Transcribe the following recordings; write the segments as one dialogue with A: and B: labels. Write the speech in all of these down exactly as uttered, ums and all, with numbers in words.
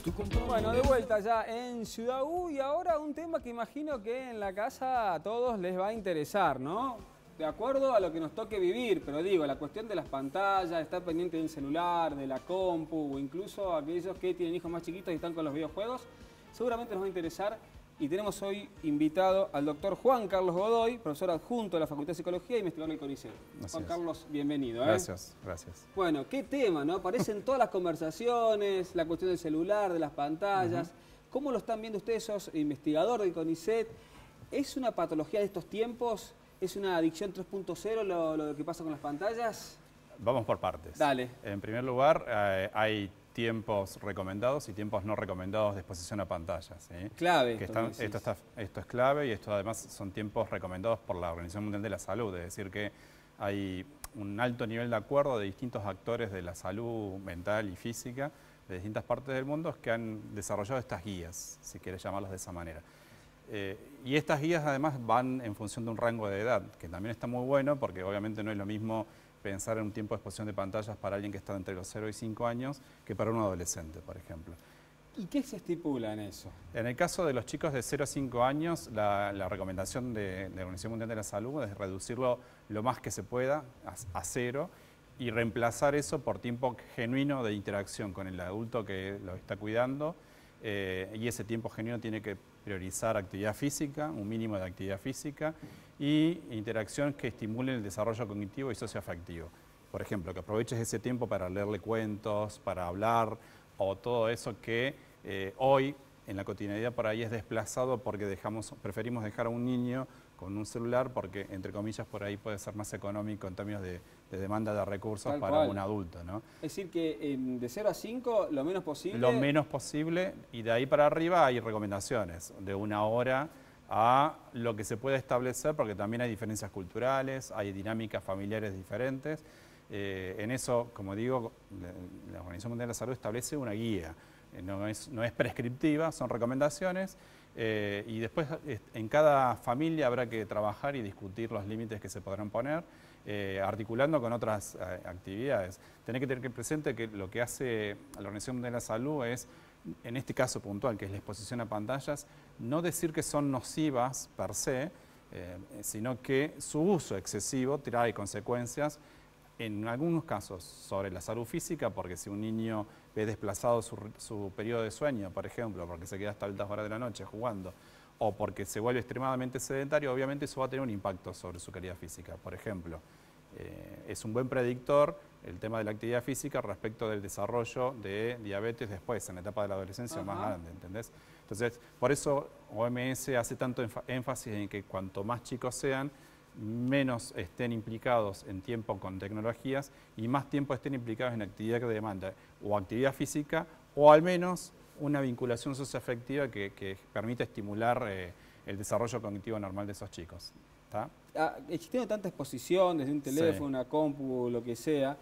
A: Bueno, de vuelta ya en Ciudad U y ahora un tema que imagino que en la casa a todos les va a interesar, ¿no? De acuerdo a lo que nos toque vivir, pero digo, la cuestión de las pantallas, estar pendiente del celular, de la compu o incluso aquellos que tienen hijos más chiquitos y están con los videojuegos, seguramente nos va a interesar. Y tenemos hoy invitado al doctor Juan Carlos Godoy, profesor adjunto de la Facultad de Psicología y investigador del CONICET. Juan Carlos, bienvenido. ¿eh?
B: Gracias, gracias.
A: Bueno, qué tema, ¿no? Aparecen todas las conversaciones, la cuestión del celular, de las pantallas. Uh-huh. ¿Cómo lo están viendo ustedes? Sos investigador del CONICET. ¿Es una patología de estos tiempos? ¿Es una adicción tres punto cero lo, lo que pasa con las pantallas?
B: Vamos por partes.
A: Dale.
B: En primer lugar, eh, hay tiempos recomendados y tiempos no recomendados de exposición a pantallas. ¿sí?
A: Clave.
B: Que están, esto, está, esto es clave y esto además son tiempos recomendados por la Organización Mundial de la Salud, es decir que hay un alto nivel de acuerdo de distintos actores de la salud mental y física de distintas partes del mundo que han desarrollado estas guías, si quieres llamarlos de esa manera. Eh, y estas guías además van en función de un rango de edad, que también está muy bueno porque obviamente no es lo mismo pensar en un tiempo de exposición de pantallas para alguien que está entre los cero y cinco años que para un adolescente, por ejemplo.
A: ¿Y qué se estipula en eso?
B: En el caso de los chicos de cero a cinco años, la, la recomendación de, de la Organización Mundial de la Salud es reducirlo lo más que se pueda a, a cero y reemplazar eso por tiempo genuino de interacción con el adulto que lo está cuidando eh, y ese tiempo genuino tiene que priorizar actividad física, un mínimo de actividad física y interacción que estimule el desarrollo cognitivo y socioafectivo. Por ejemplo, que aproveches ese tiempo para leerle cuentos, para hablar o todo eso que eh, hoy en la cotidianidad por ahí es desplazado porque dejamos, preferimos dejar a un niño con un celular porque, entre comillas, por ahí puede ser más económico en términos de, de demanda de recursos Tal para cual. un adulto, ¿no?
A: Es decir que eh, de cero a cinco lo menos posible.
B: Lo menos posible y de ahí para arriba hay recomendaciones de una hora a lo que se puede establecer porque también hay diferencias culturales, hay dinámicas familiares diferentes. Eh, en eso, como digo, la Organización Mundial de la Salud establece una guía. No es, no es prescriptiva, son recomendaciones eh, y después en cada familia habrá que trabajar y discutir los límites que se podrán poner, eh, articulando con otras eh, actividades. Tenés que tener presente que lo que hace la Organización Mundial de la Salud es, en este caso puntual, que es la exposición a pantallas, no decir que son nocivas per se, eh, sino que su uso excesivo trae consecuencias en algunos casos sobre la salud física, porque si un niño ve desplazado su, su periodo de sueño, por ejemplo, porque se queda hasta altas horas de la noche jugando, o porque se vuelve extremadamente sedentario, obviamente eso va a tener un impacto sobre su calidad física. Por ejemplo, eh, es un buen predictor el tema de la actividad física respecto del desarrollo de diabetes después, en la etapa de la adolescencia Ajá. más grande, ¿entendés? Entonces, por eso O M S hace tanto énfasis en que cuanto más chicos sean, menos estén implicados en tiempo con tecnologías y más tiempo estén implicados en actividad que demanda o actividad física o al menos una vinculación socioafectiva que, que permita estimular eh, el desarrollo cognitivo normal de esos chicos. ¿Está?
A: Ah, existiendo tanta exposición desde un teléfono, sí. una compu, lo que sea,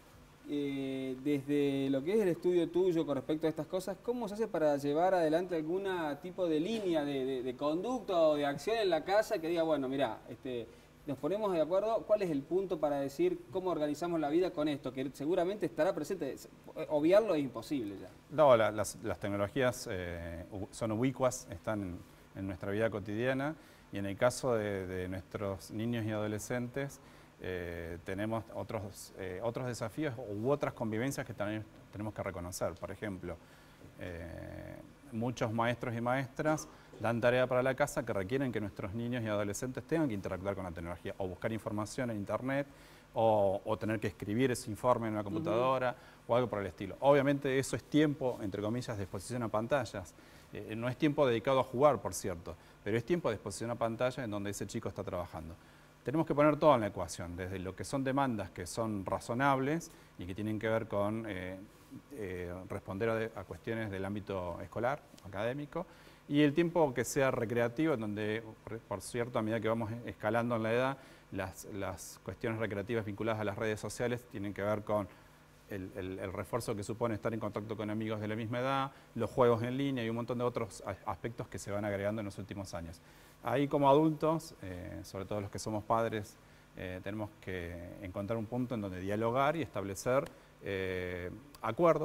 A: eh, desde lo que es el estudio tuyo con respecto a estas cosas, ¿cómo se hace para llevar adelante algún tipo de línea de, de, de conducta o de acción en la casa que diga, bueno, mirá, este, nos ponemos de acuerdo, ¿cuál es el punto para decir cómo organizamos la vida con esto? Que seguramente estará presente, obviarlo es imposible ya.
B: No, la, las, las tecnologías eh, son ubicuas, están en, en nuestra vida cotidiana y en el caso de, de nuestros niños y adolescentes eh, tenemos otros, eh, otros desafíos u otras convivencias que también tenemos que reconocer. Por ejemplo, eh, muchos maestros y maestras dan tarea para la casa que requieren que nuestros niños y adolescentes tengan que interactuar con la tecnología o buscar información en internet o, o tener que escribir ese informe en una computadora uh-huh. o algo por el estilo. Obviamente eso es tiempo, entre comillas, de exposición a pantallas. Eh, no es tiempo dedicado a jugar, por cierto, pero es tiempo de exposición a pantalla en donde ese chico está trabajando. Tenemos que poner todo en la ecuación, desde lo que son demandas que son razonables y que tienen que ver con eh, eh, responder a, a cuestiones del ámbito escolar, académico, y el tiempo que sea recreativo, en donde, por cierto, a medida que vamos escalando en la edad, las, las cuestiones recreativas vinculadas a las redes sociales tienen que ver con el, el, el refuerzo que supone estar en contacto con amigos de la misma edad, los juegos en línea y un montón de otros aspectos que se van agregando en los últimos años. Ahí como adultos, eh, sobre todo los que somos padres, eh, tenemos que encontrar un punto en donde dialogar y establecer eh, acuerdos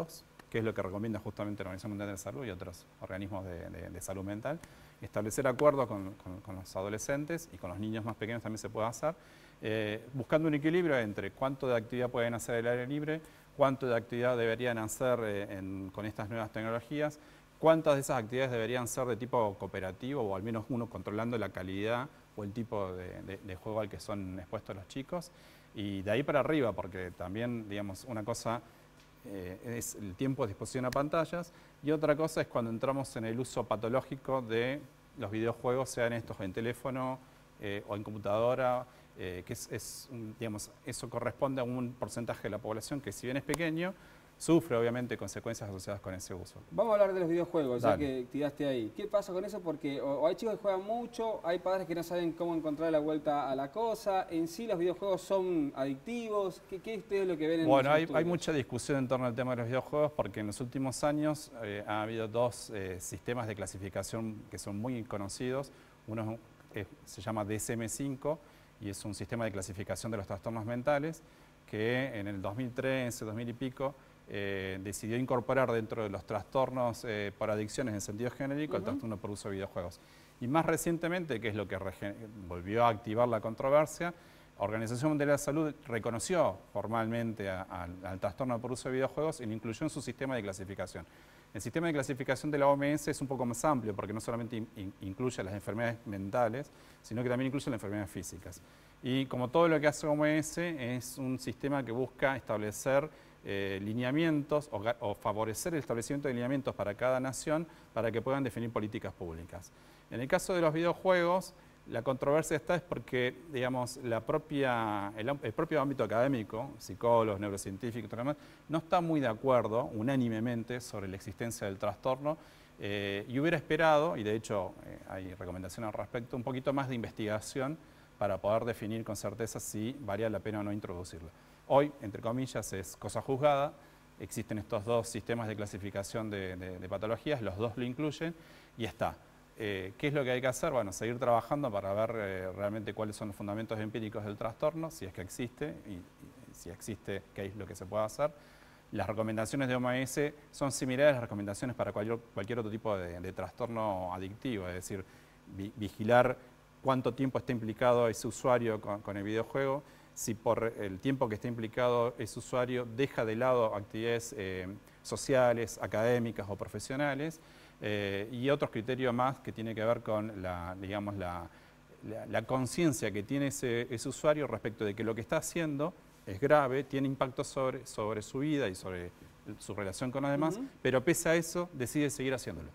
B: que es lo que recomienda justamente la Organización Mundial de la Salud y otros organismos de, de, de salud mental. Establecer acuerdos con, con, con los adolescentes y con los niños más pequeños también se puede hacer, eh, buscando un equilibrio entre cuánto de actividad pueden hacer al aire libre, cuánto de actividad deberían hacer eh, en, con estas nuevas tecnologías, cuántas de esas actividades deberían ser de tipo cooperativo o al menos uno controlando la calidad o el tipo de, de, de juego al que son expuestos los chicos, y de ahí para arriba, porque también, digamos, una cosa eh, es el tiempo de exposición a pantallas y otra cosa es cuando entramos en el uso patológico de los videojuegos, sean estos en teléfono eh, o en computadora, eh, que es, es, digamos, eso corresponde a un porcentaje de la población que, si bien es pequeño, sufre obviamente consecuencias asociadas con ese uso.
A: Vamos a hablar de los videojuegos,
B: Dale.
A: ya que tiraste ahí. ¿Qué pasa con eso? Porque o, o hay chicos que juegan mucho, hay padres que no saben cómo encontrar la vuelta a la cosa. En sí, los videojuegos son adictivos. ¿Qué, qué es lo que ven en
B: Bueno,
A: los
B: hay,
A: estudios?
B: hay mucha discusión en torno al tema de los videojuegos porque en los últimos años eh, ha habido dos eh, sistemas de clasificación que son muy conocidos. Uno es, se llama D S M cinco y es un sistema de clasificación de los trastornos mentales que en el dos mil trece, dos mil y pico, Eh, decidió incorporar dentro de los trastornos eh, por adicciones en sentido genérico uh-huh. el trastorno por uso de videojuegos. Y más recientemente, que es lo que volvió a activar la controversia, la Organización Mundial de la Salud reconoció formalmente a, a, al trastorno por uso de videojuegos y lo incluyó en su sistema de clasificación. El sistema de clasificación de la O M S es un poco más amplio porque no solamente in, incluye las enfermedades mentales, sino que también incluye las enfermedades físicas. Y como todo lo que hace O M S, es un sistema que busca establecer Eh, lineamientos o, o favorecer el establecimiento de lineamientos para cada nación para que puedan definir políticas públicas. En el caso de los videojuegos, la controversia está es porque, digamos, la propia, el, el propio ámbito académico, psicólogos, neurocientíficos, todo lo demás, no está muy de acuerdo unánimemente sobre la existencia del trastorno eh, y hubiera esperado, y de hecho eh, hay recomendaciones al respecto, un poquito más de investigación para poder definir con certeza si valía la pena o no introducirlo. Hoy, entre comillas, es cosa juzgada, existen estos dos sistemas de clasificación de, de, de patologías, los dos lo incluyen y está. Eh, ¿Qué es lo que hay que hacer? Bueno, seguir trabajando para ver eh, realmente cuáles son los fundamentos empíricos del trastorno, si es que existe y, y si existe, qué es lo que se puede hacer. Las recomendaciones de O M S son similares a las recomendaciones para cualquier, cualquier otro tipo de, de trastorno adictivo, es decir, vi, vigilar cuánto tiempo está implicado ese usuario con, con el videojuego, si por el tiempo que está implicado ese usuario deja de lado actividades eh, sociales, académicas o profesionales, eh, y otros criterios más que tiene que ver con la, digamos, la, la, la conciencia que tiene ese, ese usuario respecto de que lo que está haciendo es grave, tiene impacto sobre, sobre su vida y sobre su relación con los demás, uh-huh. pero pese a eso decide seguir haciéndolo.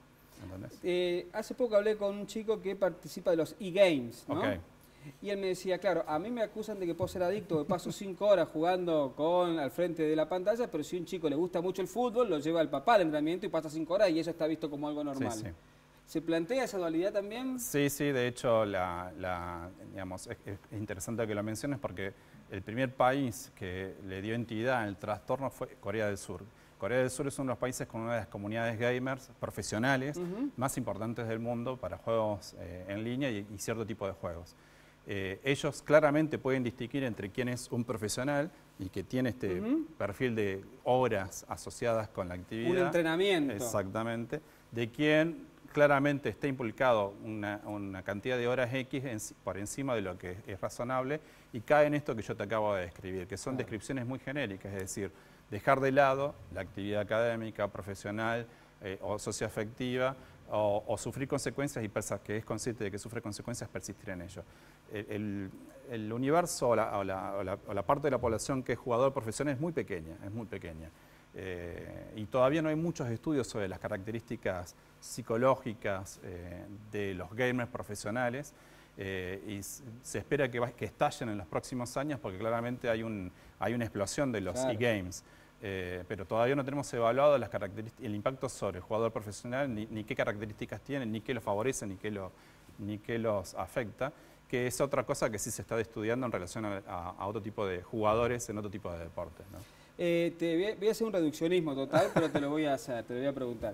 A: Eh, hace poco hablé con un chico que participa de los e-games, ¿no?
B: Okay.
A: Y él me decía, claro, a mí me acusan de que puedo ser adicto, que paso cinco horas jugando con al frente de la pantalla, pero si a un chico le gusta mucho el fútbol, lo lleva al papá al entrenamiento y pasa cinco horas y eso está visto como algo normal. Sí, sí. ¿Se plantea esa dualidad también?
B: Sí, sí, de hecho, la, la, digamos, es, es interesante que lo menciones porque el primer país que le dio entidad al trastorno fue Corea del Sur. Corea del Sur es uno de los países con una de las comunidades gamers profesionales uh-huh. más importantes del mundo para juegos eh, en línea y, y cierto tipo de juegos. Eh, ellos claramente pueden distinguir entre quién es un profesional y que tiene este uh-huh. perfil de horas asociadas con la actividad.
A: Un entrenamiento.
B: Exactamente. De quién claramente está implicado una, una cantidad de horas X en, por encima de lo que es razonable y cae en esto que yo te acabo de describir, que son claro. descripciones muy genéricas, es decir, dejar de lado la actividad académica, profesional eh, o socioafectiva o, o sufrir consecuencias y pensar que es consciente de que sufre consecuencias, persistir en ello. El, el, el universo o la, o, la, o, la, o la parte de la población que es jugador profesional es muy pequeña, es muy pequeña. Eh, y todavía no hay muchos estudios sobre las características psicológicas eh, de los gamers profesionales eh, y se espera que, va, que estallen en los próximos años porque claramente hay, un, hay una explosión de los claro. e-games. Eh, pero todavía no tenemos evaluado las características, el impacto sobre el jugador profesional, ni, ni qué características tienen, ni qué los favorece, ni qué, lo, ni qué los afecta, que es otra cosa que sí se está estudiando en relación a, a, a otro tipo de jugadores en otro tipo de deportes, ¿no?
A: Eh, te voy a, voy a hacer un reduccionismo total, pero te lo voy a hacer, te lo voy a preguntar.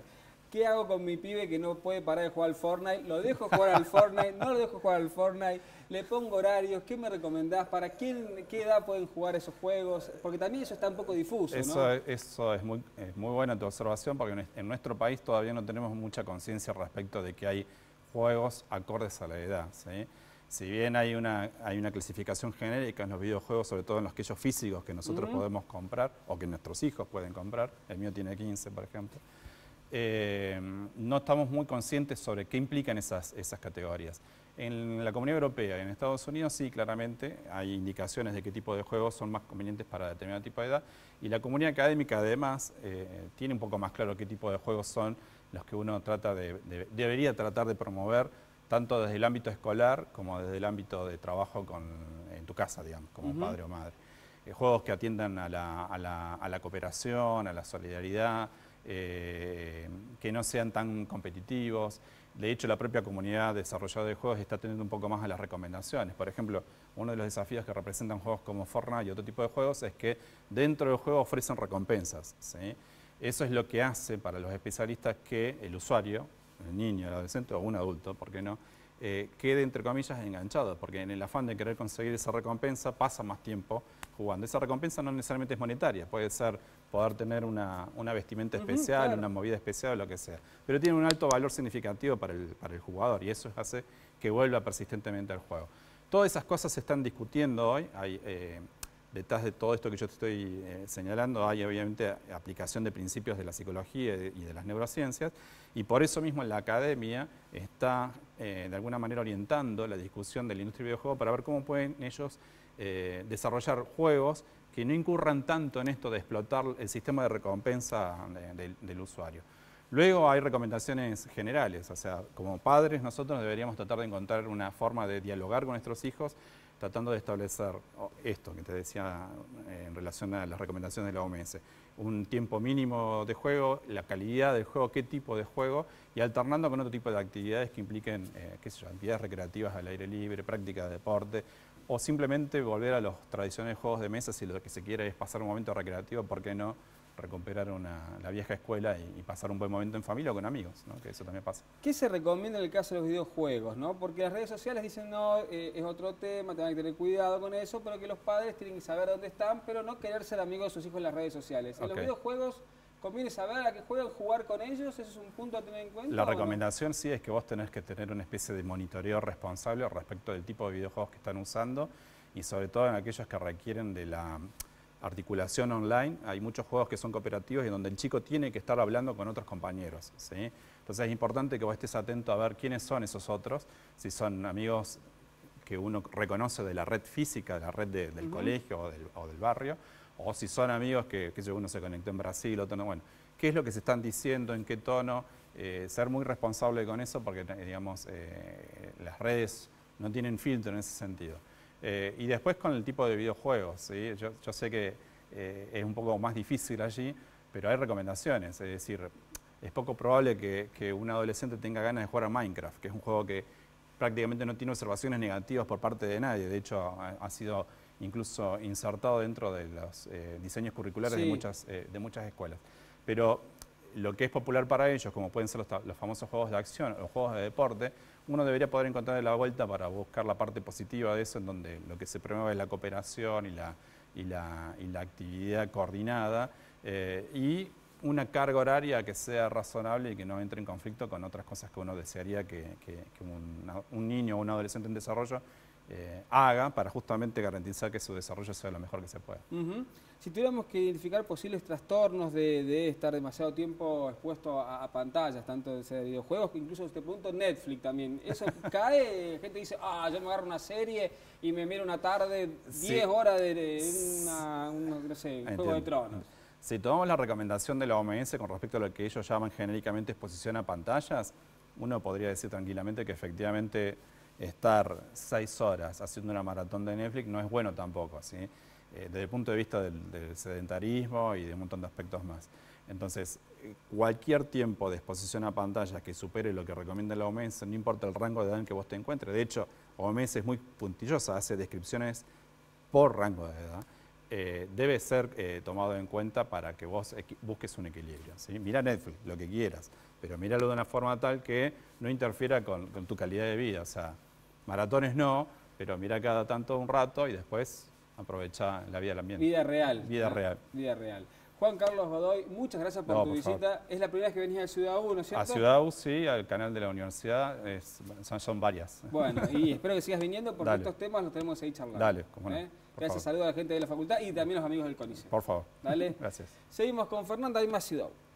A: ¿Qué hago con mi pibe que no puede parar de jugar al Fortnite? ¿Lo dejo jugar al Fortnite? ¿No lo dejo jugar al Fortnite? ¿Le pongo horarios? ¿Qué me recomendás? ¿Para quién, qué edad pueden jugar esos juegos? Porque también eso está un poco difuso,
B: eso,
A: ¿no?
B: Eso es muy, es muy buena tu observación, porque en nuestro país todavía no tenemos mucha conciencia respecto de que hay juegos acordes a la edad, ¿sí? Si bien hay una, hay una clasificación genérica en los videojuegos, sobre todo en los aquellos físicos que nosotros uh-huh. podemos comprar, o que nuestros hijos pueden comprar, el mío tiene quince, por ejemplo, Eh, no estamos muy conscientes sobre qué implican esas, esas categorías. En la Comunidad Europea y en Estados Unidos sí, claramente, hay indicaciones de qué tipo de juegos son más convenientes para determinado tipo de edad, y la comunidad académica además eh, tiene un poco más claro qué tipo de juegos son los que uno trata de, de, debería tratar de promover, tanto desde el ámbito escolar como desde el ámbito de trabajo con, en tu casa, digamos, como uh-huh. padre o madre. Eh, juegos que atiendan a la, a, la, a la cooperación, a la solidaridad, Eh, que no sean tan competitivos. De hecho, la propia comunidad desarrolladora de juegos está atendiendo un poco más a las recomendaciones. Por ejemplo, uno de los desafíos que representan juegos como Fortnite y otro tipo de juegos es que dentro del juego ofrecen recompensas, ¿sí? Eso es lo que hace para los especialistas que el usuario, el niño, el adolescente o un adulto, ¿por qué no?, eh, quede, entre comillas, enganchado, porque en el afán de querer conseguir esa recompensa pasa más tiempo jugando. Esa recompensa no necesariamente es monetaria, puede ser poder tener una, una vestimenta especial, uh-huh, claro. una movida especial o lo que sea, pero tiene un alto valor significativo para el, para el jugador, y eso hace que vuelva persistentemente al juego. Todas esas cosas se están discutiendo hoy. Hay, eh, detrás de todo esto que yo te estoy eh, señalando, hay obviamente aplicación de principios de la psicología y de, y de las neurociencias, y por eso mismo la academia está eh, de alguna manera orientando la discusión de la industria del videojuego para ver cómo pueden ellos eh, desarrollar juegos que no incurran tanto en esto de explotar el sistema de recompensa de, de, del usuario. Luego hay recomendaciones generales, o sea, como padres nosotros deberíamos tratar de encontrar una forma de dialogar con nuestros hijos, tratando de establecer esto que te decía en relación a las recomendaciones de la O M S, un tiempo mínimo de juego, la calidad del juego, qué tipo de juego, y alternando con otro tipo de actividades que impliquen, eh, qué sé yo, actividades recreativas al aire libre, práctica de deporte, o simplemente volver a los tradicionales juegos de mesa si lo que se quiere es pasar un momento recreativo, ¿por qué no recuperar una, la vieja escuela y, y pasar un buen momento en familia o con amigos, ¿no? Que eso también pasa.
A: ¿Qué se recomienda en el caso de los videojuegos, ¿no? Porque las redes sociales dicen, no, eh, es otro tema, tengan que tener cuidado con eso, pero que los padres tienen que saber dónde están, pero no querer ser amigos de sus hijos en las redes sociales. En okay. los videojuegos, ¿conviene saber a la que juegan, jugar con ellos? ¿Eso es un punto a tener en cuenta?
B: La recomendación no? sí es que vos tenés que tener una especie de monitoreo responsable respecto del tipo de videojuegos que están usando, y sobre todo en aquellos que requieren de la articulación online. Hay muchos juegos que son cooperativos y donde el chico tiene que estar hablando con otros compañeros, ¿sí? Entonces es importante que vos estés atento a ver quiénes son esos otros, si son amigos que uno reconoce de la red física, de la red de, del uh-huh. colegio o del, o del barrio, o si son amigos que, que uno se conectó en Brasil, otro no. Bueno, qué es lo que se están diciendo, en qué tono, eh, ser muy responsable con eso, porque digamos, eh, las redes no tienen filtro en ese sentido. Eh, y después con el tipo de videojuegos, ¿sí? yo, yo sé que eh, es un poco más difícil allí, pero hay recomendaciones, es decir, es poco probable que, que un adolescente tenga ganas de jugar a Minecraft, que es un juego que prácticamente no tiene observaciones negativas por parte de nadie, de hecho ha, ha sido incluso insertado dentro de los eh, diseños curriculares sí. de, muchas, eh, de muchas escuelas. Pero lo que es popular para ellos, como pueden ser los, los famosos juegos de acción o juegos de deporte, uno debería poder encontrar la vuelta para buscar la parte positiva de eso, en donde lo que se promueve es la cooperación y la, y la, y la actividad coordinada, eh, y una carga horaria que sea razonable y que no entre en conflicto con otras cosas que uno desearía que, que, que un, un niño o un adolescente en desarrollo eh, haga para justamente garantizar que su desarrollo sea lo mejor que se pueda.
A: Uh-huh. Si tuviéramos que identificar posibles trastornos de, de estar demasiado tiempo expuesto a, a pantallas, tanto de videojuegos, que incluso te pregunto Netflix también, ¿eso cae? Gente dice, ah, yo me agarro una serie y me miro una tarde, diez sí. horas de, de una, una, no sé,
B: Entiendo.
A: Juego de Tronos.
B: Si tomamos la recomendación de la O M S con respecto a lo que ellos llaman genéricamente exposición a pantallas, uno podría decir tranquilamente que efectivamente estar seis horas haciendo una maratón de Netflix no es bueno tampoco, ¿sí? Eh, desde el punto de vista del, del sedentarismo y de un montón de aspectos más. Entonces, eh, cualquier tiempo de exposición a pantallas que supere lo que recomienda la O M S, no importa el rango de edad en que vos te encuentres, de hecho, O M S es muy puntillosa, hace descripciones por rango de edad, eh, debe ser eh, tomado en cuenta para que vos busques un equilibrio, ¿sí? Mira Netflix, lo que quieras, pero míralo de una forma tal que no interfiera con, con tu calidad de vida. O sea, maratones no, pero mira cada tanto un rato y después aprovecha la vida del ambiente.
A: Vida real.
B: Vida
A: ¿no?
B: real.
A: Vida real. Juan Carlos Godoy, muchas gracias por
B: No,
A: tu
B: por
A: visita.
B: favor.
A: Es la primera vez que venís a Ciudad U, ¿no es cierto?
B: A Ciudad U, sí, al canal de la universidad, es, son, son varias.
A: Bueno, y espero que sigas viniendo porque
B: Dale.
A: estos temas los tenemos ahí charlando.
B: Dale, cómo no.
A: ¿eh?
B: Por
A: Gracias,
B: favor.
A: saludos a la gente de la facultad y también a los amigos del CONICET.
B: Por favor.
A: Dale.
B: Gracias.
A: Seguimos con Fernanda, hay más Ciudad U.